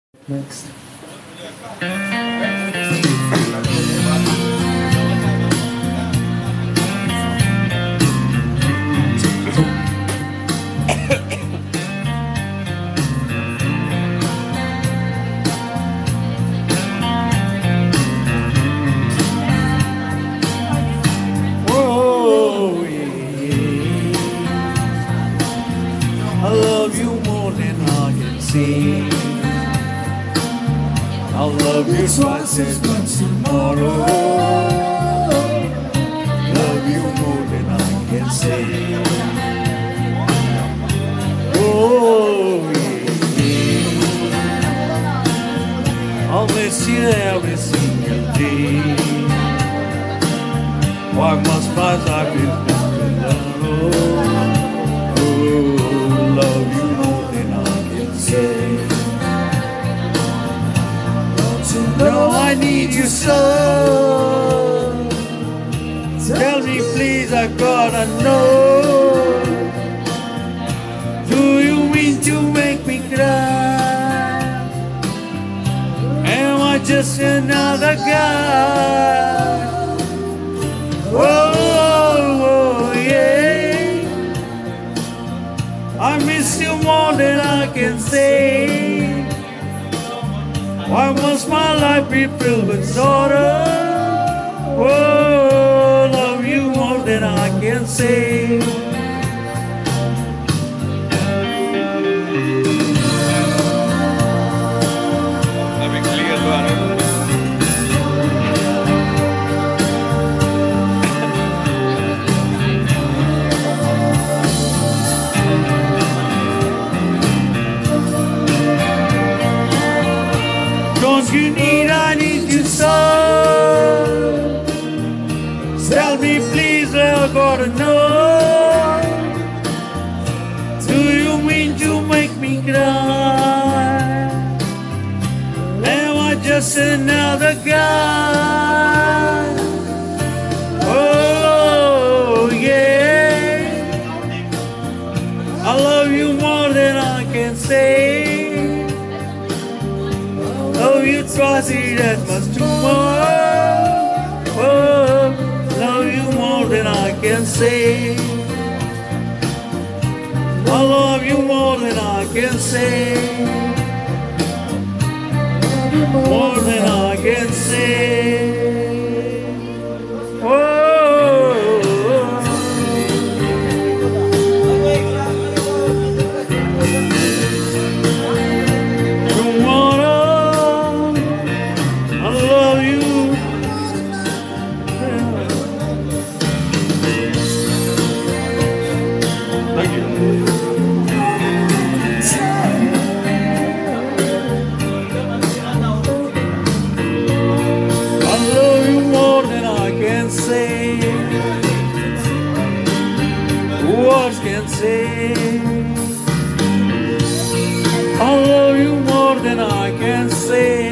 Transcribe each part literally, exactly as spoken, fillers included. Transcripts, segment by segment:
Next. Oh, yeah. I love you more than I can see. I'll love you twice as much tomorrow. Love you more than I can say. Oh, yeah. I'll miss you every single day. Why must my life be alone? Oh, love you more than I can say. No, I need you so. Tell me please, I gotta know. Do you mean to make me cry? Am I just another guy? Oh, oh, yeah. I miss you more than I can say. Why must my life be filled with sorrow? Oh, love you more than I can say. Let me clear the Don't you need, I need you so. Tell me please, I gotta know. Do you mean to make me cry? Am I just another guy? Oh, yeah. I love you more than I can say. Love you twice as much tomorrow. Oh, love you more than I can say. I love you more than I can say. More than I can say. Oh. Words can say I love you more than I can say.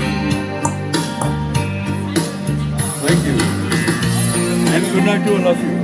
Thank you. And good night to all of you.